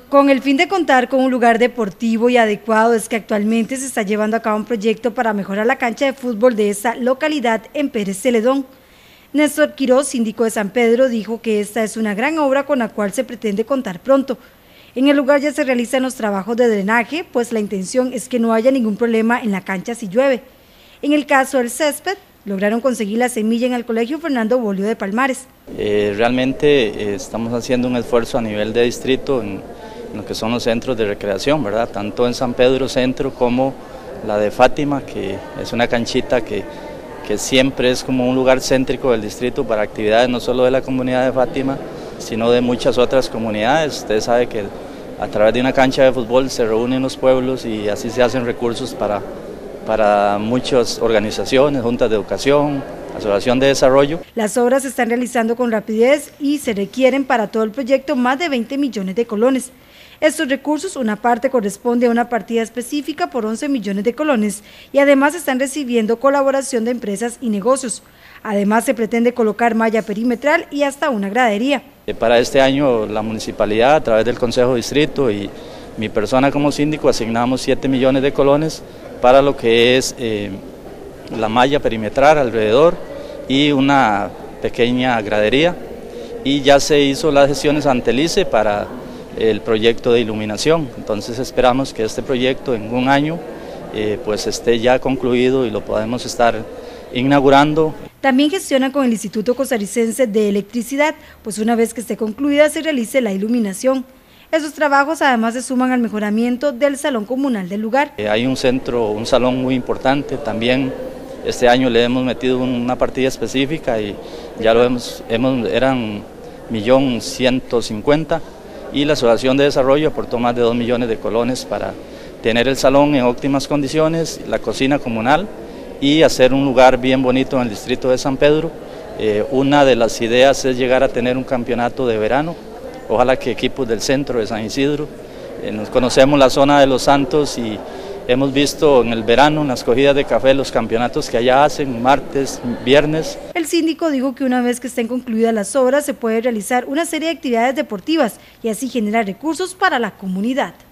Con el fin de contar con un lugar deportivo y adecuado es que actualmente se está llevando a cabo un proyecto para mejorar la cancha de fútbol de esta localidad en Pérez Celedón. Néstor Quiroz, síndico de San Pedro, dijo que esta es una gran obra con la cual se pretende contar pronto. En el lugar ya se realizan los trabajos de drenaje, pues la intención es que no haya ningún problema en la cancha si llueve. En el caso del césped, lograron conseguir la semilla en el Colegio Fernando Bolio de Palmares. Realmente estamos haciendo un esfuerzo a nivel de distrito en lo que son los centros de recreación, ¿verdad? Tanto en San Pedro Centro como la de Fátima, que es una canchita que siempre es como un lugar céntrico del distrito para actividades no solo de la comunidad de Fátima, sino de muchas otras comunidades. Usted sabe que a través de una cancha de fútbol se reúnen los pueblos y así se hacen recursos para muchas organizaciones, juntas de educación, asociación de desarrollo. Las obras se están realizando con rapidez y se requieren para todo el proyecto más de 20 millones de colones. Estos recursos, una parte corresponde a una partida específica por 11 millones de colones y además están recibiendo colaboración de empresas y negocios. Además se pretende colocar malla perimetral y hasta una gradería. Para este año la municipalidad a través del Consejo Distrito y mi persona como síndico asignamos 7 millones de colones para lo que es la malla perimetral alrededor y una pequeña gradería, y ya se hizo las gestiones ante el ICE para el proyecto de iluminación. Entonces esperamos que este proyecto en un año pues esté ya concluido y lo podemos estar inaugurando. También gestiona con el Instituto Costarricense de Electricidad, pues una vez que esté concluida se realice la iluminación. Esos trabajos además se suman al mejoramiento del salón comunal del lugar. Hay un salón muy importante, también este año le hemos metido una partida específica y ya lo eran 1.150.000 y la Asociación de Desarrollo aportó más de 2 millones de colones para tener el salón en óptimas condiciones, la cocina comunal y hacer un lugar bien bonito en el distrito de San Pedro. Una de las ideas es llegar a tener un campeonato de verano, ojalá que equipos del centro de San Isidro. Nos conocemos la zona de Los Santos y hemos visto en el verano, en las cogidas de café, los campeonatos que allá hacen, martes, viernes. El síndico dijo que una vez que estén concluidas las obras se puede realizar una serie de actividades deportivas y así generar recursos para la comunidad.